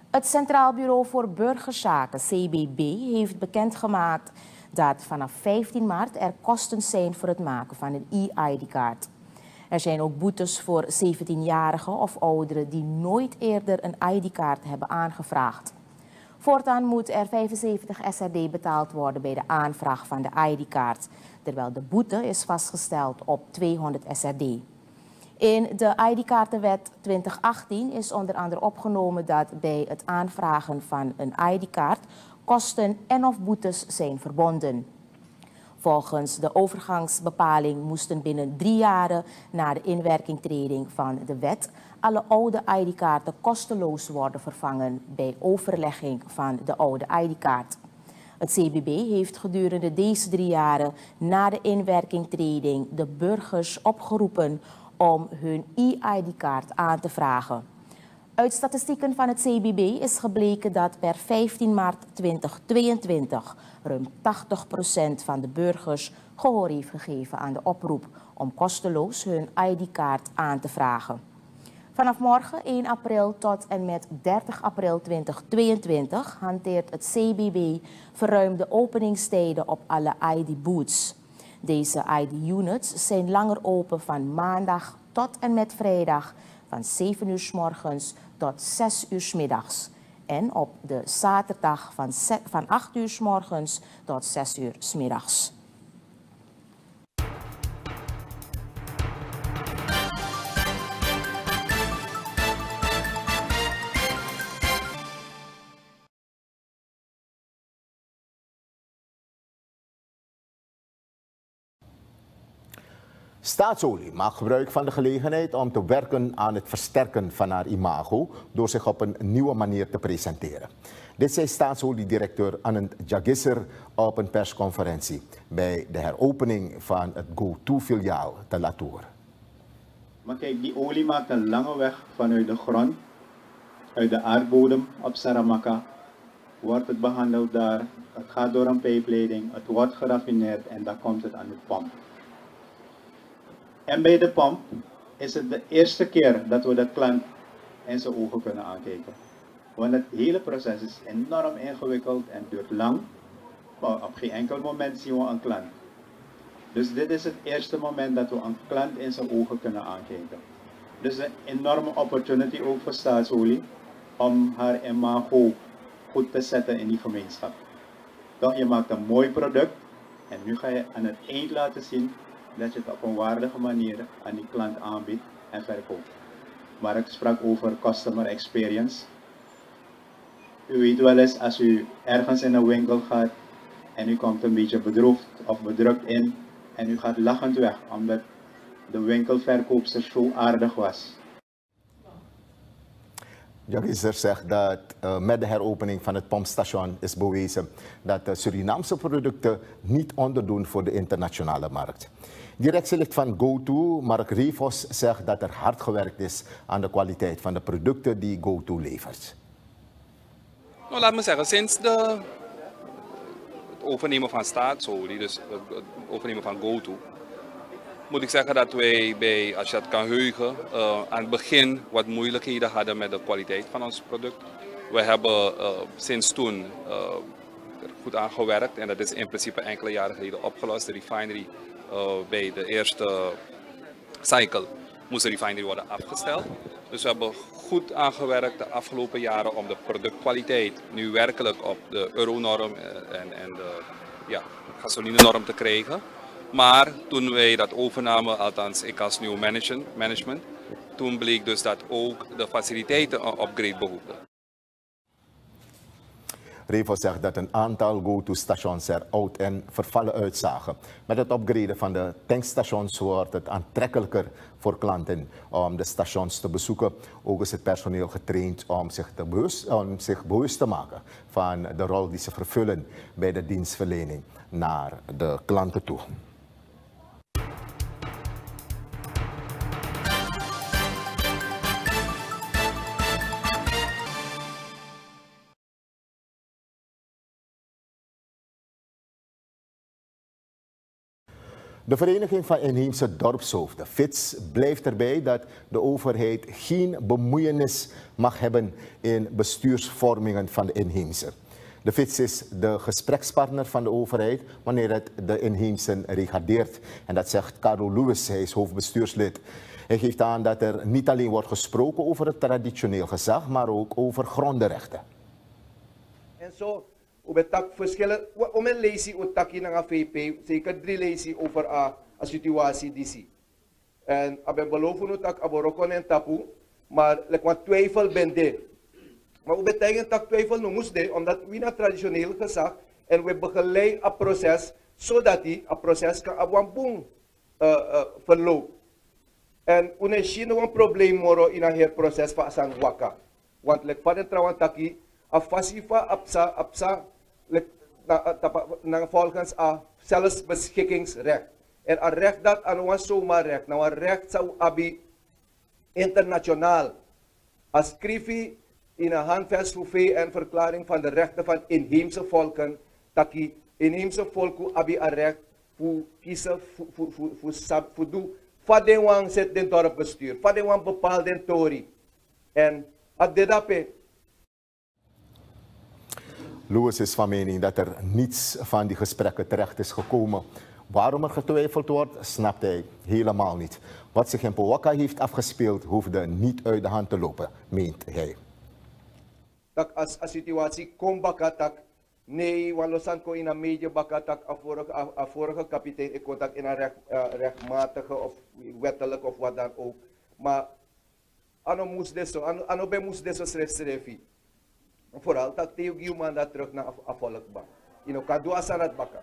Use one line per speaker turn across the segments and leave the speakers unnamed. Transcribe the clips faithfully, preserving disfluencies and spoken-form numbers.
Het Centraal Bureau voor Burgerzaken, C B B, heeft bekendgemaakt dat vanaf vijftien maart er kosten zijn voor het maken van een e-I D-kaart. Er zijn ook boetes voor zeventienjarigen of ouderen die nooit eerder een I D-kaart hebben aangevraagd. Voortaan moet er vijfenzeventig S R D betaald worden bij de aanvraag van de I D-kaart, terwijl de boete is vastgesteld op tweehonderd S R D. In de I D-kaartenwet twintig achttien is onder andere opgenomen dat bij het aanvragen van een I D-kaart kosten en of boetes zijn verbonden. Volgens de overgangsbepaling moesten binnen drie jaren na de inwerkingtreding van de wet alle oude I D-kaarten kosteloos worden vervangen bij overlegging van de oude I D-kaart. Het C B B heeft gedurende deze drie jaren na de inwerkingtreding de burgers opgeroepen om hun e-I D-kaart aan te vragen. Uit statistieken van het C B B is gebleken dat per vijftien maart tweeduizend tweeëntwintig ruim tachtig procent van de burgers gehoor heeft gegeven aan de oproep om kosteloos hun I D-kaart aan te vragen. Vanaf morgen één april tot en met dertig april tweeduizend tweeëntwintig hanteert het C B B verruimde openingstijden op alle I D-booths. Deze I D-units zijn langer open van maandag tot en met vrijdag van zeven uur 's morgens tot zes uur 's middags. En op de zaterdag van, van acht uur 's morgens tot zes uur 's middags.
Staatsolie maakt gebruik van de gelegenheid om te werken aan het versterken van haar imago door zich op een nieuwe manier te presenteren. Dit zei Staatsolie-directeur Anand Jagisser op een persconferentie bij de heropening van het GoTo-filiaal te Latour.
Maar kijk, die olie maakt een lange weg vanuit de grond, uit de aardbodem op Saramacca, wordt het behandeld daar, het gaat door een pijpleiding, het wordt geraffineerd en dan komt het aan de pomp. En bij de pomp is het de eerste keer dat we de klant in zijn ogen kunnen aankijken. Want het hele proces is enorm ingewikkeld en duurt lang, maar op geen enkel moment zien we een klant. Dus dit is het eerste moment dat we een klant in zijn ogen kunnen aankijken. Dus een enorme opportunity ook voor Staatsolie om haar imago goed te zetten in die gemeenschap. Toch, je maakt een mooi product en nu ga je aan het eind laten zien dat je het op een waardige manier aan die klant aanbiedt en verkoopt. Maar ik sprak over customer experience. U weet wel eens, als u ergens in een winkel gaat en u komt een beetje bedroefd of bedrukt in en u gaat lachend weg omdat de winkelverkoopster zo aardig was.
Jagisser zegt dat uh, met de heropening van het pompstation is bewezen dat de Surinaamse producten niet onderdoen voor de internationale markt. Directielid van GoTo, Mark Rivos, zegt dat er hard gewerkt is aan de kwaliteit van de producten die GoTo levert.
Nou, laat me zeggen, sinds de, het overnemen van Staatsolie, dus het overnemen van GoTo, moet ik zeggen dat wij bij, als je dat kan heugen, uh, aan het begin wat moeilijkheden hadden met de kwaliteit van ons product. We hebben uh, sinds toen uh, er goed aan gewerkt en dat is in principe enkele jaren geleden opgelost. De refinery uh, bij de eerste cycle moest de refinery worden afgesteld. Dus we hebben goed aangewerkt de afgelopen jaren om de productkwaliteit nu werkelijk op de euronorm en, en de ja, gasoline-norm te krijgen. Maar toen wij dat overnamen, althans ik als nieuw management, toen bleek dus dat ook de faciliteiten een upgrade behoefden.
Revo zegt dat een aantal GoTo-stations er oud en vervallen uitzagen. Met het upgraden van de tankstations wordt het aantrekkelijker voor klanten om de stations te bezoeken. Ook is het personeel getraind om zich, te bewust, om zich bewust te maken van de rol die ze vervullen bij de dienstverlening naar de klanten toe. De Vereniging van Inheemse Dorpshoofden, F I T S, blijft erbij dat de overheid geen bemoeienis mag hebben in bestuursvormingen van de inheemse. De F I T S is de gesprekspartner van de overheid wanneer het de inheemsen regardeert. En dat zegt Carlo Lewis, hij is hoofdbestuurslid. Hij geeft aan dat er niet alleen wordt gesproken over het traditioneel gezag, maar ook over grondenrechten.
En zo, we hebben verschillen, om een lezen over taki naar V P, zeker drie lezen over een situatie die zie. En we beloven dat we roken en tapu, maar ik wat twijfel ben de. Maar we betekent dat twijfel nu moest de, omdat we naar traditioneel gezag en we begeleiden een proces, zodat die een proces kan op een boom uh, uh, verlopen. En we hebben een probleem moro in het proces van San Waka. Want like van het trouwen taki, a fasifa apsa apsa na volgens a zelfs beschikkingsrecht. En een recht dat aan ons zomaar recht, nou een recht zou abi internationaal. Als schrijf in een handvest voor V N verklaring van de rechten van inheemse volken, dat die inheemse volken abi een recht voor kiezen voor voor voor voor voor doen. Vadewang zet den dorpbestuur, Vadewang bepaalt den tori. En at de dape.
Lewis is van mening dat er niets van die gesprekken terecht is gekomen. Waarom er getwijfeld wordt, snapt hij helemaal niet. Wat zich in Poaka heeft afgespeeld, hoefde niet uit de hand te lopen, meent hij.
Dat als een situatie komt bakatak, nee, want losan ko in een media bakatak, a vorige kapitein, ik contact in een recht, uh, rechtmatige of wettelijk of wat dan ook. Maar ano moest deso, ano, ano ben moest deso schrijf schrijfi. Vooral dat Theo Gielman dat terug naar afvolkba. You know, kadu asan het baka.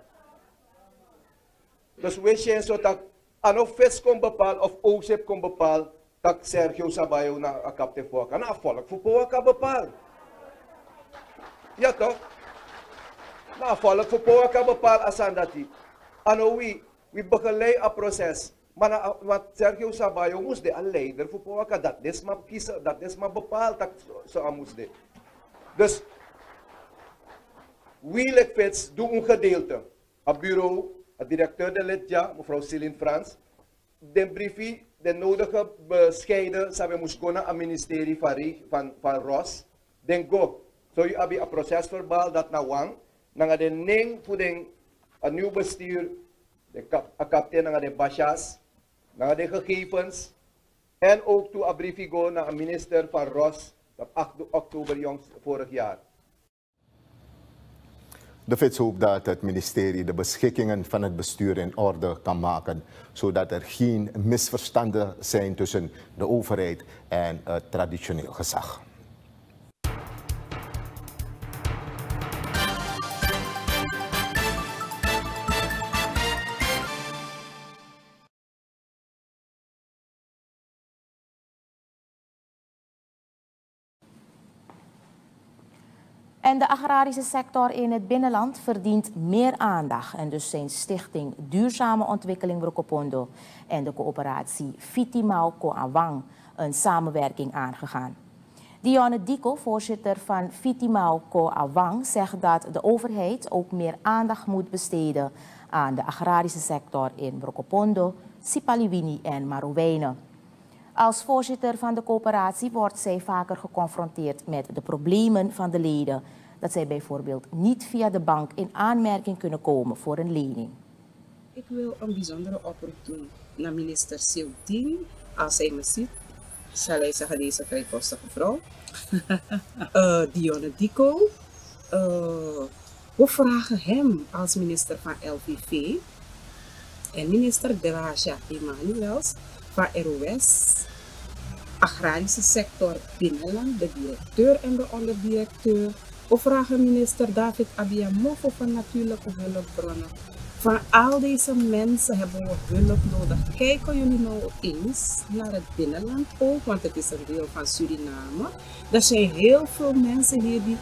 Dus we zijn zo dat ano fes kon bepaal of oosep kon bepaal dat Sergio Sabayo na a kapte Poaka. Na afvolk voor Poaka bepaal. Ja toch? Na afvolk voor Poaka bepaal asan dat die. Ano we, we begeleiden een proces. Maar na, wat Sergio Sabayo moest de een leider voor Poaka. Dat is maar kiezen, dat is maar bepaald dat zo aan moest de. Dus, we F I T S doen een gedeelte. Het bureau, het directeur de Lidja, mevrouw Céline Frans, de briefie, de nodige bescheiden, ze moest gaan naar het ministerie van, van, van Ros. Dan go. Zo so, je hebt een procesverbaal dat naar wang. Dan gaat de ning voor een nieuw bestuur, de kap, kapitein naar de Bashas, naar de gegevens. En ook toe een briefie go naar een minister van Ros. Op acht oktober jongs vorig jaar.
De F I T S hoopt dat het ministerie de beschikkingen van het bestuur in orde kan maken, zodat er geen misverstanden zijn tussen de overheid en het traditioneel gezag.
En de agrarische sector in het binnenland verdient meer aandacht. En dus zijn stichting Duurzame Ontwikkeling Brokopondo en de coöperatie Fitimau Ko Awang een samenwerking aangegaan. Dionne Dico, voorzitter van Fitimau Ko Awang, zegt dat de overheid ook meer aandacht moet besteden aan de agrarische sector in Brokopondo, Sipaliwini en Marowijnen. Als voorzitter van de coöperatie wordt zij vaker geconfronteerd met de problemen van de leden. Dat zij bijvoorbeeld niet via de bank in aanmerking kunnen komen voor een lening.
Ik wil een bijzondere oproep doen naar minister Silding. Als hij me ziet, zal hij zeggen deze vrijpostige vrouw. uh, Dionne Dico. Uh, we vragen hem als minister van L V V en minister Gracia Emanuels van R O S, agrarische sector binnenland, de directeur en de onderdirecteur. We vragen minister David Abiamofo van Natuurlijke Hulpbronnen. Van al deze mensen hebben we hulp nodig. Kijken jullie nou eens naar het binnenland ook, want het is een deel van Suriname. Er zijn heel veel mensen hier die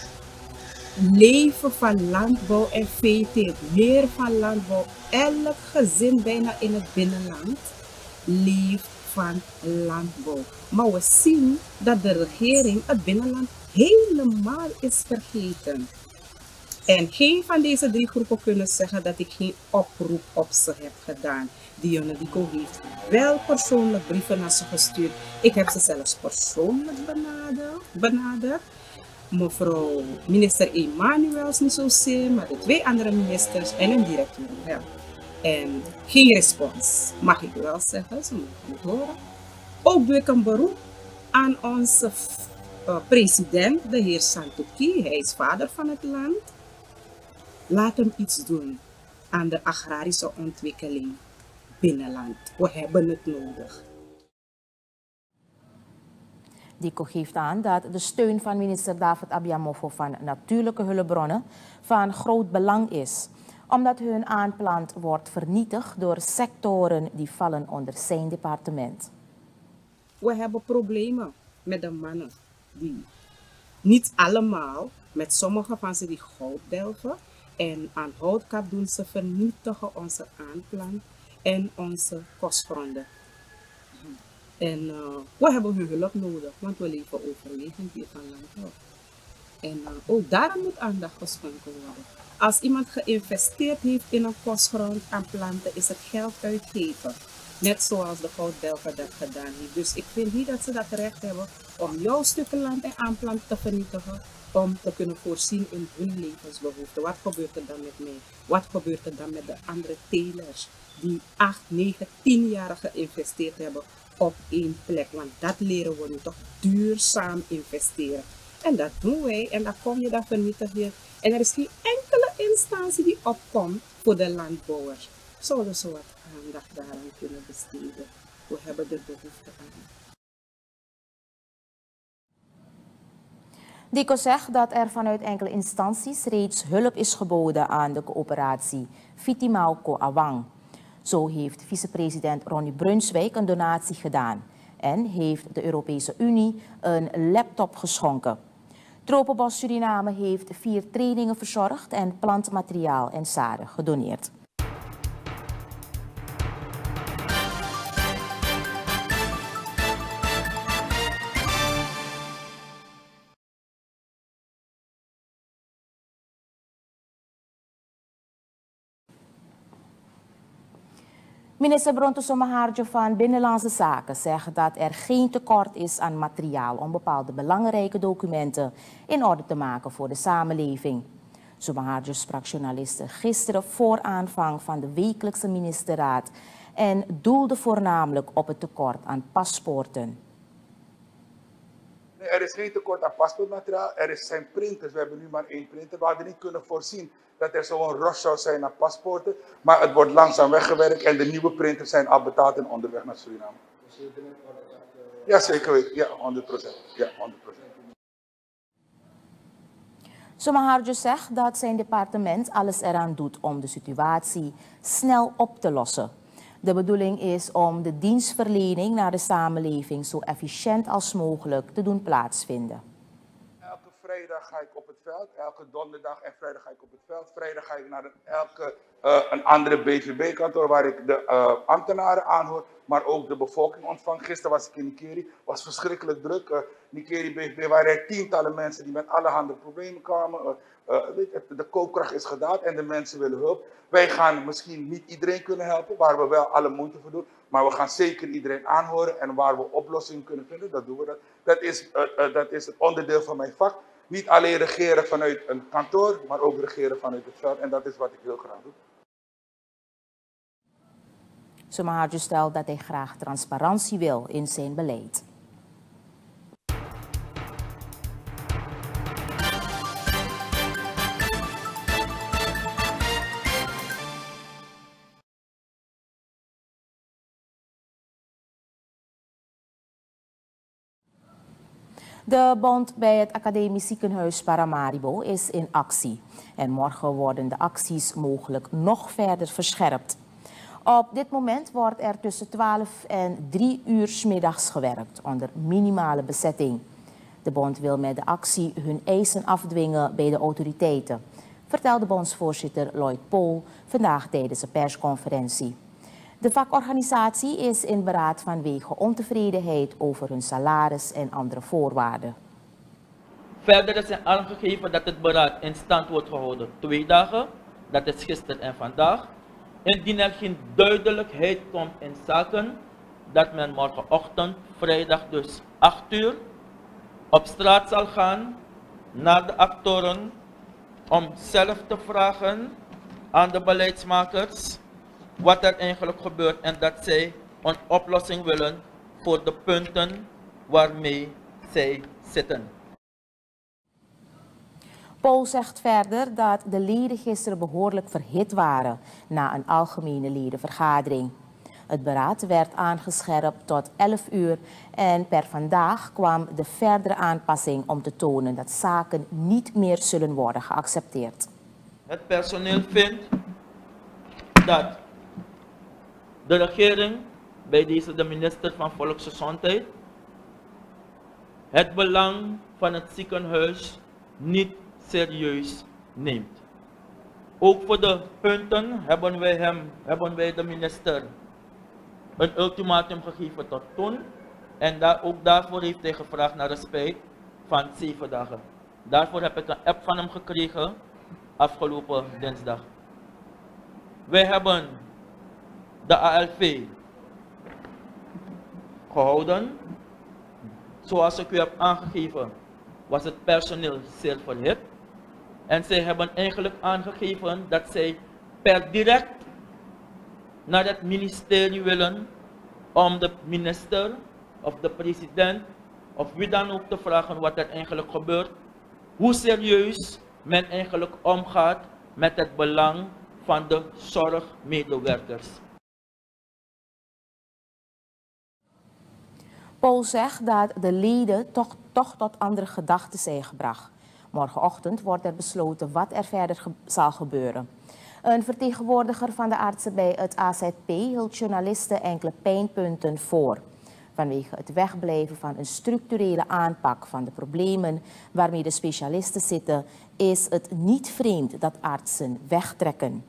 leven van landbouw en veeteelt, meer van landbouw. Elk gezin bijna in het binnenland leeft van landbouw. Maar we zien dat de regering het binnenland helemaal is vergeten. En geen van deze drie groepen kunnen zeggen dat ik geen oproep op ze heb gedaan. Dionne Dico heeft wel persoonlijk brieven naar ze gestuurd. Ik heb ze zelfs persoonlijk benaderd. benaderd. Mevrouw minister Emanuels niet zozeer, maar de twee andere ministers en een directeur wel. En geen respons, mag ik wel zeggen, ze moeten het horen. Ook doe ik een beroep aan onze uh, president, de heer Santokhi. Hij is vader van het land. Laat hem iets doen aan de agrarische ontwikkeling binnenland. We hebben het nodig.
Dico geeft aan dat de steun van minister David Abiamofo van Natuurlijke Hulpbronnen van groot belang is, omdat hun aanplant wordt vernietigd door sectoren die vallen onder zijn departement.
We hebben problemen met de mannen die niet allemaal, met sommige van ze die goud delven en aan houtkap doen ze vernietigen onze aanplant en onze kostgronden. En uh, we hebben hun hulp nodig, want we leven overwegend hier van landbouw. En uh, ook daarom moet aandacht geschonken worden. Als iemand geïnvesteerd heeft in een kostgrond aan planten, is het geld uitgeven. Net zoals de gouddelver dat gedaan heeft. Dus ik vind niet dat ze dat recht hebben om jouw stukken land en aanplanten te vernietigen, om te kunnen voorzien in hun levensbehoeften. Wat gebeurt er dan met mij? Wat gebeurt er dan met de andere telers die acht, negen, tien jaar geïnvesteerd hebben op één plek? Want dat leren we nu toch, duurzaam investeren. En dat doen wij en dan kom je dan vernietigd weer. En er is geen enkele instantie die opkomt voor de landbouwers. Zouden ze wat aandacht daaraan kunnen besteden? We hebben er behoefte aan.
Dico zegt dat er vanuit enkele instanties reeds hulp is geboden aan de coöperatie Fitimauco Awang. Zo heeft vicepresident Ronnie Brunswijk een donatie gedaan en heeft de Europese Unie een laptop geschonken. Tropenbos Suriname heeft vier trainingen verzorgd en plantmateriaal en zaden gedoneerd. Minister Bronto Somaharjo van Binnenlandse Zaken zegt dat er geen tekort is aan materiaal om bepaalde belangrijke documenten in orde te maken voor de samenleving. Somaharjo sprak journalisten gisteren voor aanvang van de wekelijkse ministerraad en doelde voornamelijk op het tekort aan paspoorten.
Er is geen tekort aan paspoortmateriaal, er zijn printers. We hebben nu maar één printer. We hadden niet kunnen voorzien dat er zo'n rush zou zijn aan paspoorten. Maar het wordt langzaam weggewerkt en de nieuwe printers zijn al betaald en onderweg naar Suriname. Ja, zeker weten. Ja, honderd procent. Ja, honderd procent.
Somaharjo zegt dat zijn departement alles eraan doet om de situatie snel op te lossen. De bedoeling is om de dienstverlening naar de samenleving zo efficiënt als mogelijk te doen plaatsvinden.
Elke vrijdag ga ik op het veld, elke donderdag en vrijdag ga ik op het veld. Vrijdag ga ik naar een, elke, uh, een andere B V B-kantoor waar ik de uh, ambtenaren aanhoor, maar ook de bevolking ontvang. Gisteren was ik in Nikeri, was verschrikkelijk druk. Uh, Nikeri B V B waren er tientallen mensen die met allerhande problemen kwamen. Uh, uh, weet je, de koopkracht is gedaald en de mensen willen hulp. Wij gaan misschien niet iedereen kunnen helpen, waar we wel alle moeite voor doen. Maar we gaan zeker iedereen aanhoren en waar we oplossingen kunnen vinden, dat doen we. Dat, dat, is, uh, uh, dat is het onderdeel van mijn vak. Niet alleen regeren vanuit een kantoor, maar ook regeren vanuit het veld. En dat is wat ik heel graag doe.
Somaharjo stelt dat hij graag transparantie wil in zijn beleid. De bond bij het Academisch Ziekenhuis Paramaribo is in actie. En morgen worden de acties mogelijk nog verder verscherpt. Op dit moment wordt er tussen twaalf en drie uur 's middags gewerkt onder minimale bezetting. De bond wil met de actie hun eisen afdwingen bij de autoriteiten, vertelde bondsvoorzitter Lloyd Pohl vandaag tijdens een persconferentie. De vakorganisatie is in beraad vanwege ontevredenheid over hun salaris en andere voorwaarden.
Verder is er aangegeven dat het beraad in stand wordt gehouden twee dagen, dat is gisteren en vandaag. Indien er geen duidelijkheid komt in zaken, dat men morgenochtend, vrijdag dus acht uur, op straat zal gaan naar de actoren om zelf te vragen aan de beleidsmakers wat er eigenlijk gebeurt en dat zij een oplossing willen voor de punten waarmee zij zitten.
Paul zegt verder dat de leden gisteren behoorlijk verhit waren na een algemene ledenvergadering. Het beraad werd aangescherpt tot elf uur en per vandaag kwam de verdere aanpassing om te tonen dat zaken niet meer zullen worden geaccepteerd.
Het personeel vindt dat de regering, bij deze de minister van Volksgezondheid, het belang van het ziekenhuis niet serieus neemt. Ook voor de punten hebben wij, hem, hebben wij de minister een ultimatum gegeven tot toen. En daar, ook daarvoor heeft hij gevraagd naar respect van zeven dagen. Daarvoor heb ik een app van hem gekregen afgelopen dinsdag. Wij hebben de A L V gehouden. Zoals ik u heb aangegeven, was het personeel zeer verhit. En zij hebben eigenlijk aangegeven dat zij per direct naar het ministerie willen om de minister of de president of wie dan ook te vragen wat er eigenlijk gebeurt. Hoe serieus men eigenlijk omgaat met het belang van de zorgmedewerkers.
Paul zegt dat de leden toch, toch tot andere gedachten zijn gebracht. Morgenochtend wordt er besloten wat er verder ge zal gebeuren. Een vertegenwoordiger van de artsen bij het A Z P hield journalisten enkele pijnpunten voor. Vanwege het wegblijven van een structurele aanpak van de problemen waarmee de specialisten zitten, is het niet vreemd dat artsen wegtrekken.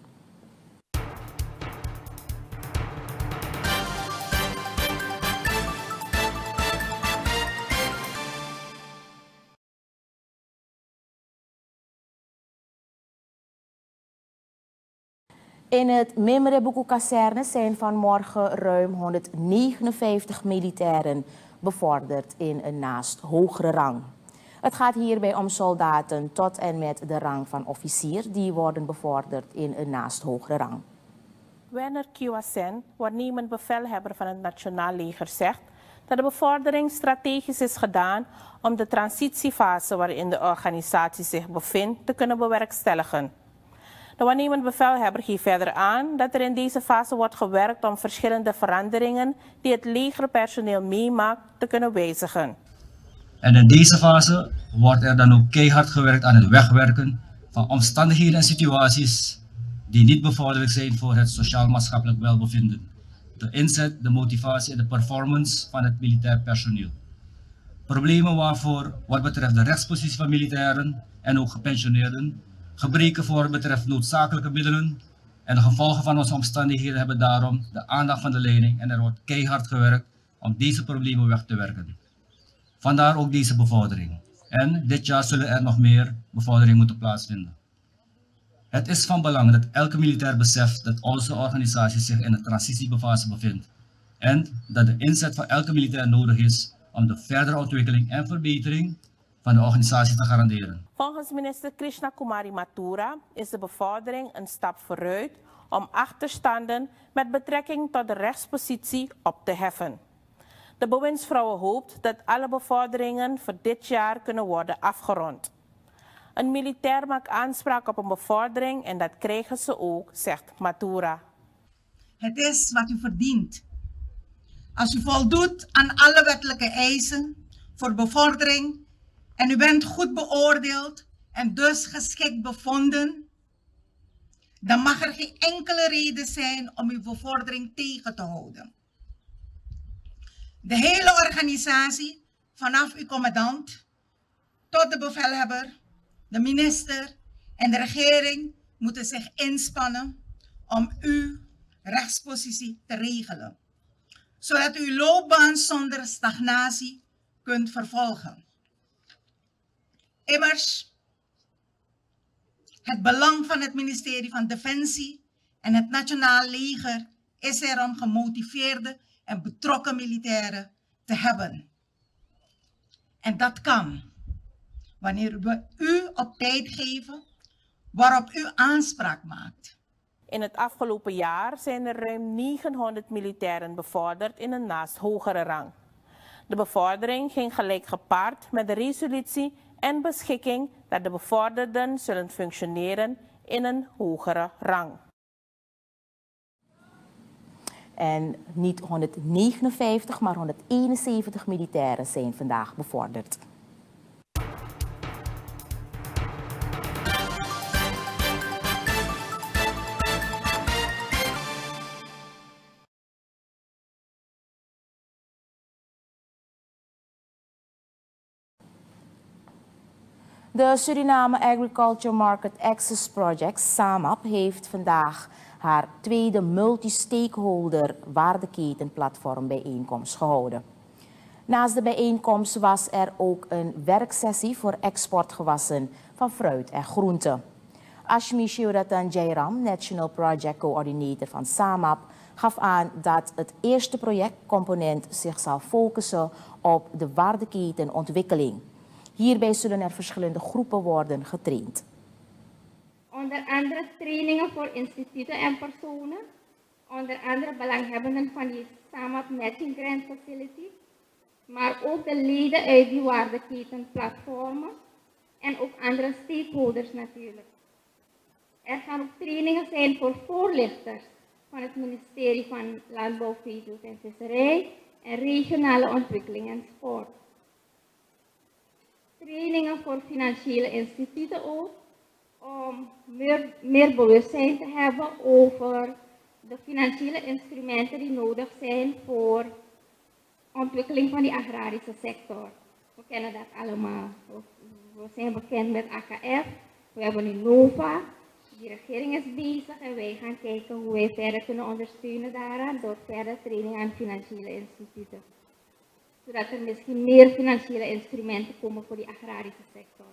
In het Mimreboeku-kazerne zijn vanmorgen ruim honderdnegenenvijftig militairen bevorderd in een naast hogere rang. Het gaat hierbij om soldaten tot en met de rang van officier die worden bevorderd in een naast hogere rang.
Werner Kiwasen, waarnemend bevelhebber van het Nationaal Leger, zegt dat de bevordering strategisch is gedaan om de transitiefase waarin de organisatie zich bevindt te kunnen bewerkstelligen. De waarnemend bevelhebber geeft verder aan dat er in deze fase wordt gewerkt om verschillende veranderingen die het legerpersoneel meemaakt te kunnen wijzigen.
En in deze fase wordt er dan ook keihard gewerkt aan het wegwerken van omstandigheden en situaties die niet bevorderlijk zijn voor het sociaal-maatschappelijk welbevinden. De inzet, de motivatie en de performance van het militair personeel. Problemen waarvoor wat betreft de rechtspositie van militairen en ook gepensioneerden, gebreken voor wat betreft noodzakelijke middelen en de gevolgen van onze omstandigheden hebben daarom de aandacht van de leiding en er wordt keihard gewerkt om deze problemen weg te werken. Vandaar ook deze bevordering. En dit jaar zullen er nog meer bevorderingen moeten plaatsvinden. Het is van belang dat elke militair beseft dat onze organisatie zich in een transitiefase bevindt en dat de inzet van elke militair nodig is om de verdere ontwikkeling en verbetering van de organisatie te garanderen.
Volgens minister Krishna Kumari Mathura is de bevordering een stap vooruit om achterstanden met betrekking tot de rechtspositie op te heffen. De bewindsvrouw hoopt dat alle bevorderingen voor dit jaar kunnen worden afgerond. Een militair maakt aanspraak op een bevordering en dat krijgen ze ook, zegt Mathura.
Het is wat u verdient. Als u voldoet aan alle wettelijke eisen voor bevordering en u bent goed beoordeeld en dus geschikt bevonden, dan mag er geen enkele reden zijn om uw bevordering tegen te houden. De hele organisatie, vanaf uw commandant tot de bevelhebber, de minister en de regering moeten zich inspannen om uw rechtspositie te regelen, zodat u uw loopbaan zonder stagnatie kunt vervolgen. Immers, het belang van het ministerie van Defensie en het Nationaal Leger is er om gemotiveerde en betrokken militairen te hebben. En dat kan wanneer we u op tijd geven waarop u aanspraak maakt.
In het afgelopen jaar zijn er ruim negenhonderd militairen bevorderd in een naast hogere rang. De bevordering ging gelijk gepaard met de resolutie en beschikking dat de bevorderden zullen functioneren in een hogere rang.
En niet honderdnegenenvijftig, maar honderdeenenzeventig militairen zijn vandaag bevorderd. De Suriname Agriculture Market Access Project, SAMAP, heeft vandaag haar tweede multi-stakeholder waardeketenplatform bijeenkomst gehouden. Naast de bijeenkomst was er ook een werksessie voor exportgewassen van fruit en groenten. Ashmi Shivratan Jairam, National Project Coordinator van SAMAP, gaf aan dat het eerste projectcomponent zich zal focussen op de waardeketenontwikkeling. Hierbij zullen er verschillende groepen worden getraind.
Onder andere trainingen voor instituten en personen, onder andere belanghebbenden van die SAMAP Matching Grant Facility, maar ook de leden uit die waardeketenplatformen en ook andere stakeholders natuurlijk. Er gaan ook trainingen zijn voor voorlichters van het ministerie van Landbouw, Veeteelt en Visserij en regionale ontwikkeling en sport. Trainingen voor financiële instituten ook, om meer, meer bewustzijn te hebben over de financiële instrumenten die nodig zijn voor ontwikkeling van die agrarische sector. We kennen dat allemaal. We zijn bekend met A K F, we hebben nu NOVA, die regering is bezig en wij gaan kijken hoe wij verder kunnen ondersteunen daaraan door verder training aan financiële instituten. Zodat er misschien meer financiële instrumenten komen voor die agrarische sector.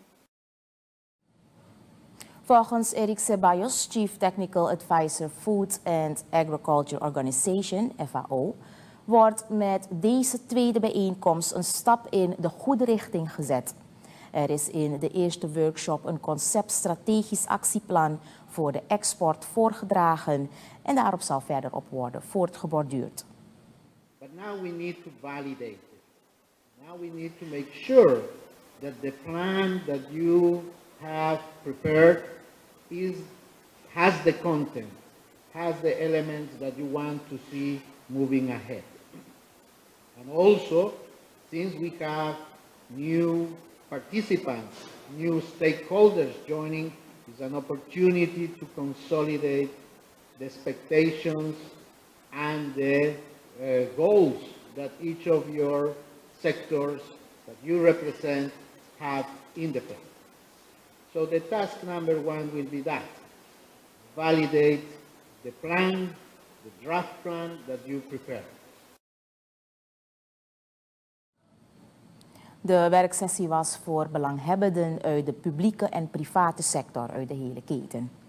Volgens Eric Ceballos, Chief Technical Advisor Food and Agriculture Organization, F A O, wordt met deze tweede bijeenkomst een stap in de goede richting gezet. Er is in de eerste workshop een concept strategisch actieplan voor de export voorgedragen en daarop zal verder op worden voortgeborduurd.
But now we need to validate it. Now we need to make sure that the plan that you have prepared is, has the content, has the elements that you want to see moving ahead. And also, since we have new participants, new stakeholders joining, it's an opportunity to consolidate the expectations and the uh, goals that each of your sectors that you represent have in the plan. So the task number one will be that. Validate the plan, the draft plan that you prepare.
De werksessie was voor belanghebbenden uit de publieke en private sector uit de hele keten.